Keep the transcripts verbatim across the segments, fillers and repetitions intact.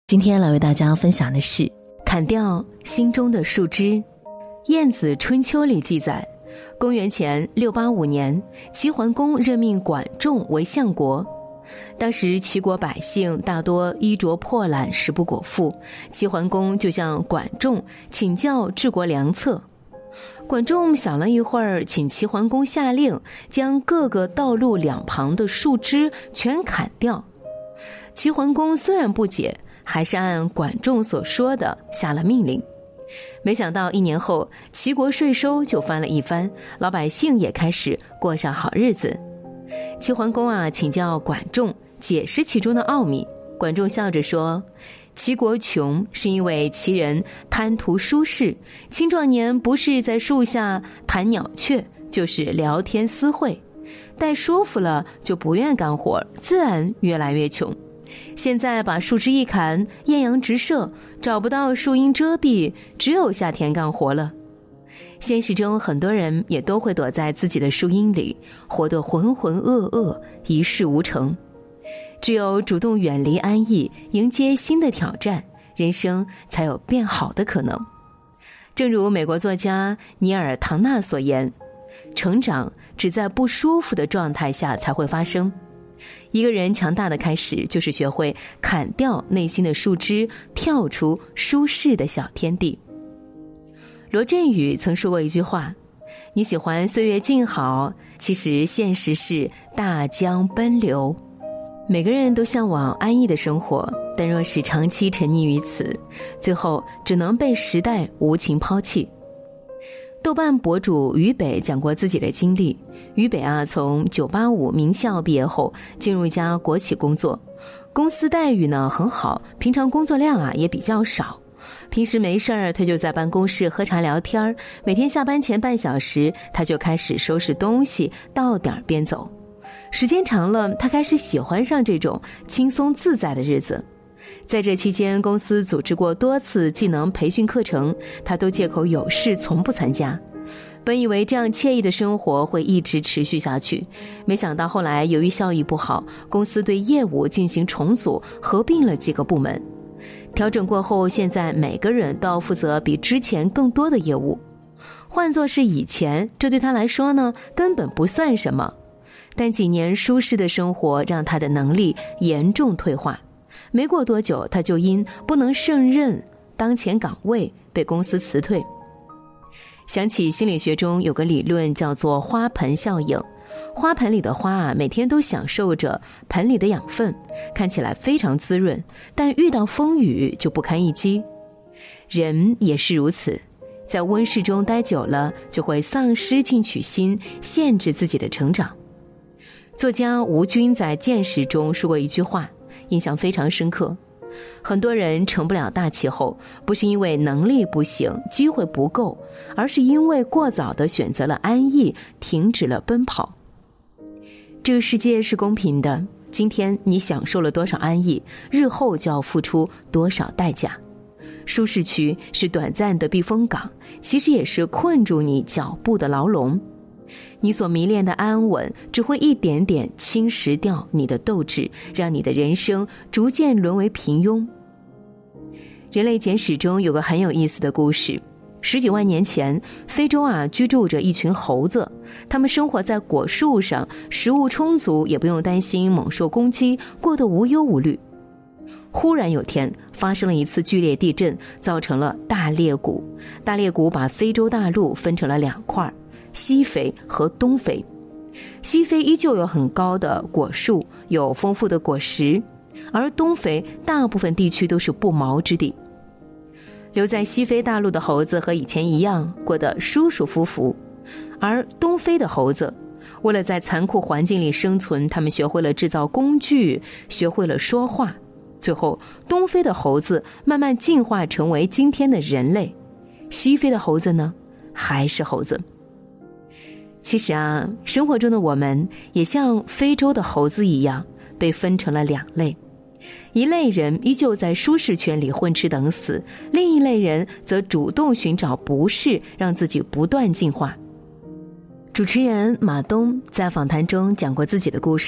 今天来为大家分享的是砍掉心中的树枝。《晏子春秋》里记载，公元前六八五年，齐桓公任命管仲为相国。当时齐国百姓大多衣着破烂，食不果腹，齐桓公就向管仲请教治国良策。管仲想了一会儿，请齐桓公下令将各个道路两旁的树枝全砍掉。齐桓公虽然不解，还是按管仲所说的下了命令。没想到一年后，齐国税收就翻了一番，老百姓也开始过上好日子。齐桓公啊，请教管仲解释其中的奥秘。管仲笑着说，齐国穷是因为齐人贪图舒适，青壮年不是在树下谈鸟雀，就是聊天私会，待舒服了就不愿干活，自然越来越穷。现在把树枝一砍，艳阳直射，找不到树荫遮蔽，只有夏天干活了。现实中很多人也都会躲在自己的树荫里，活得浑浑噩噩，一事无成。只有主动远离安逸，迎接新的挑战，人生才有变好的可能。正如美国作家尼尔·唐纳所言，成长只在不舒服的状态下才会发生。一个人强大的开始，就是学会砍掉内心的树枝，跳出舒适的小天地。罗振宇曾说过一句话，你喜欢岁月静好，其实现实是大江奔流。每个人都向往安逸的生活，但若是长期沉溺于此，最后只能被时代无情抛弃。豆瓣博主于北讲过自己的经历。于北啊，从九八五名校毕业后，进入一家国企工作，公司待遇呢很好，平常工作量啊也比较少。平时没事儿，他就在办公室喝茶聊天，每天下班前半小时，他就开始收拾东西，到点儿便走。时间长了，他开始喜欢上这种轻松自在的日子。在这期间，公司组织过多次技能培训课程，他都借口有事从不参加。本以为这样惬意的生活会一直持续下去，没想到后来由于效益不好，公司对业务进行重组，合并了几个部门。调整过后，现在每个人都要负责比之前更多的业务。换作是以前，这对他来说呢，根本不算什么。但几年舒适的生活让他的能力严重退化。没过多久，他就因不能胜任当前岗位被公司辞退。想起心理学中有个理论叫做花盆效应，花盆里的花啊，每天都享受着盆里的养分，看起来非常滋润，但遇到风雨就不堪一击。人也是如此，在温室中待久了，就会丧失进取心，限制自己的成长。作家吴军在《见识》中说过一句话，印象非常深刻。很多人成不了大气候，不是因为能力不行，机会不够，而是因为过早地选择了安逸，停止了奔跑。这个世界是公平的，今天你享受了多少安逸，日后就要付出多少代价。舒适区是短暂的避风港，其实也是困住你脚步的牢笼。你所迷恋的安稳，只会一点点侵蚀掉你的斗志，让你的人生逐渐沦为平庸。人类简史中有个很有意思的故事，十几万年前，非洲啊居住着一群猴子，他们生活在果树上，食物充足，也不用担心猛兽攻击，过得无忧无虑。忽然有天发生了一次剧烈地震，造成了大裂谷。大裂谷把非洲大陆分成了两块，西非和东非。西非依旧有很高的果树，有丰富的果实，而东非大部分地区都是不毛之地。留在西非大陆的猴子和以前一样，过得舒舒服服，而东非的猴子为了在残酷环境里生存，他们学会了制造工具，学会了说话。最后，东非的猴子慢慢进化成为今天的人类，西非的猴子呢，还是猴子。其实啊，生活中的我们也像非洲的猴子一样，被分成了两类。一类人依旧在舒适圈里混吃等死，另一类人则主动寻找不适，让自己不断进化。主持人马东在访谈中讲过自己的故事。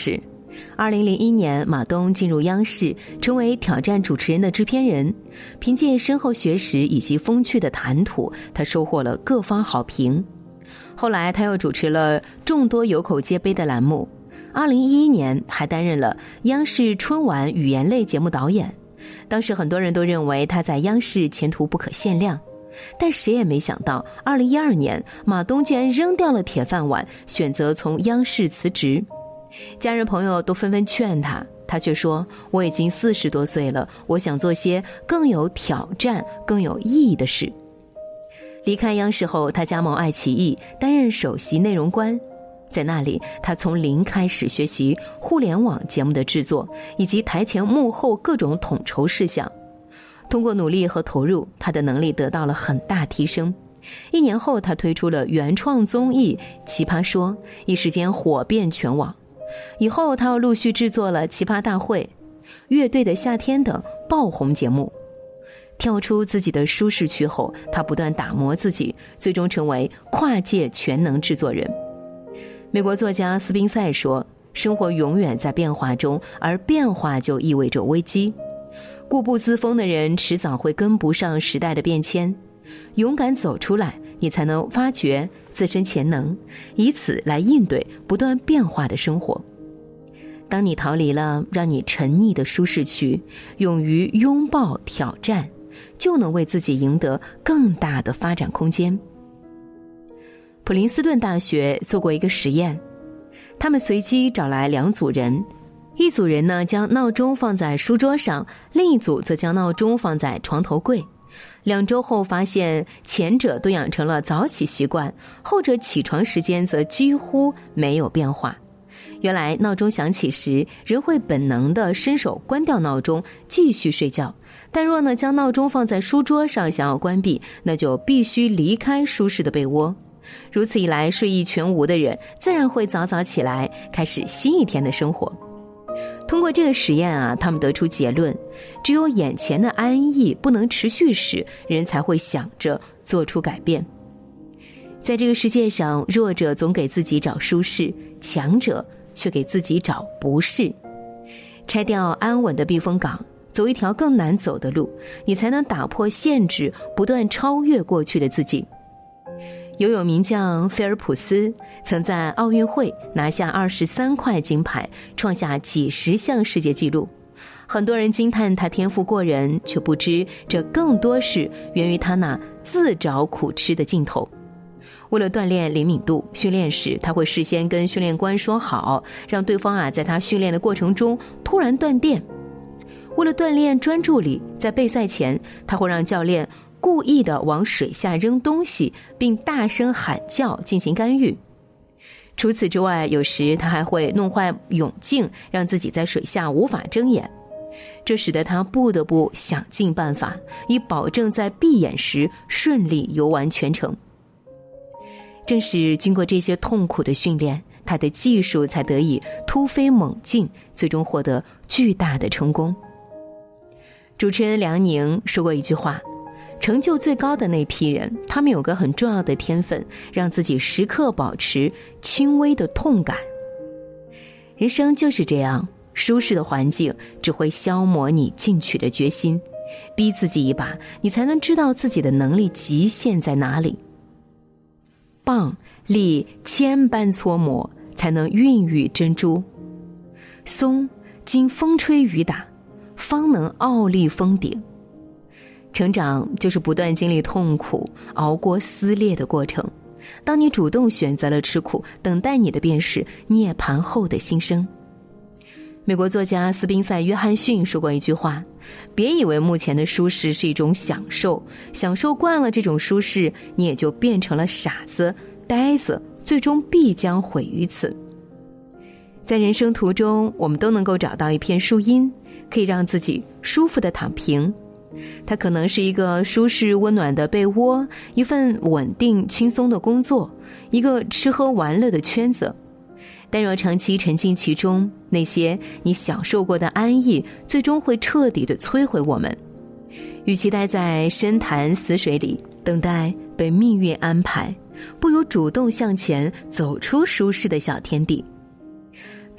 二零零一年，马东进入央视，成为挑战主持人的制片人。凭借深厚学识以及风趣的谈吐，他收获了各方好评。后来，他又主持了众多有口皆碑的栏目。二零一一年，还担任了央视春晚语言类节目导演。当时很多人都认为他在央视前途不可限量，但谁也没想到，二零一二年，马东竟然扔掉了铁饭碗，选择从央视辞职。家人朋友都纷纷劝他，他却说：“我已经四十多岁了，我想做些更有挑战、更有意义的事。”离开央视后，他加盟爱奇艺，担任首席内容官。在那里，他从零开始学习互联网节目的制作，以及台前幕后各种统筹事项。通过努力和投入，他的能力得到了很大提升。一年后，他推出了原创综艺《奇葩说》，一时间火遍全网。以后，他又陆续制作了《奇葩大会》、乐队的夏天等爆红节目。跳出自己的舒适区后，他不断打磨自己，最终成为跨界全能制作人。美国作家斯宾塞说：“生活永远在变化中，而变化就意味着危机。固步自封的人迟早会跟不上时代的变迁。勇敢走出来，你才能发掘自身潜能，以此来应对不断变化的生活。当你逃离了让你沉溺的舒适区，勇于拥抱挑战，就能为自己赢得更大的发展空间。”普林斯顿大学做过一个实验，他们随机找来两组人，一组人呢将闹钟放在书桌上，另一组则将闹钟放在床头柜。两周后发现，前者都养成了早起习惯，后者起床时间则几乎没有变化。原来闹钟响起时，人会本能地伸手关掉闹钟，继续睡觉。但若呢将闹钟放在书桌上，想要关闭，那就必须离开舒适的被窝。如此一来，睡意全无的人自然会早早起来，开始新一天的生活。通过这个实验啊，他们得出结论：只有眼前的安逸不能持续时，人才会想着做出改变。在这个世界上，弱者总给自己找舒适，强者却给自己找不适。拆掉安稳的避风港，走一条更难走的路，你才能打破限制，不断超越过去的自己。游泳名将菲尔普斯曾在奥运会拿下二十三块金牌，创下几十项世界纪录。很多人惊叹他天赋过人，却不知这更多是源于他那自找苦吃的劲头。为了锻炼灵敏度，训练时他会事先跟训练官说好，让对方啊在他训练的过程中突然断电。为了锻炼专注力，在备赛前他会让教练故意地往水下扔东西，并大声喊叫进行干预。除此之外，有时他还会弄坏泳镜，让自己在水下无法睁眼。这使得他不得不想尽办法，以保证在闭眼时顺利游完全程。正是经过这些痛苦的训练，他的技术才得以突飞猛进，最终获得巨大的成功。主持人梁宁说过一句话：成就最高的那批人，他们有个很重要的天分，让自己时刻保持轻微的痛感。人生就是这样，舒适的环境只会消磨你进取的决心，逼自己一把，你才能知道自己的能力极限在哪里。蚌历千般搓磨，才能孕育珍珠；松经风吹雨打，方能傲立峰顶。成长就是不断经历痛苦，熬过撕裂的过程。当你主动选择了吃苦，等待你的便是涅槃后的新生。美国作家斯宾塞·约翰逊说过一句话：别以为目前的舒适是一种享受，享受惯了这种舒适，你也就变成了傻子、呆子，最终必将毁于此。在人生途中，我们都能够找到一片树荫，可以让自己舒服地躺平。它可能是一个舒适温暖的被窝，一份稳定轻松的工作，一个吃喝玩乐的圈子。但若长期沉浸其中，那些你享受过的安逸，最终会彻底地摧毁我们。与其待在深潭死水里，等待被命运安排，不如主动向前，走出舒适的小天地。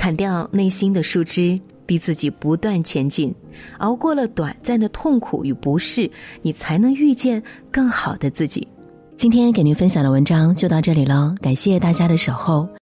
砍掉内心的树枝，逼自己不断前进，熬过了短暂的痛苦与不适，你才能遇见更好的自己。今天给您分享的文章就到这里了，感谢大家的守候。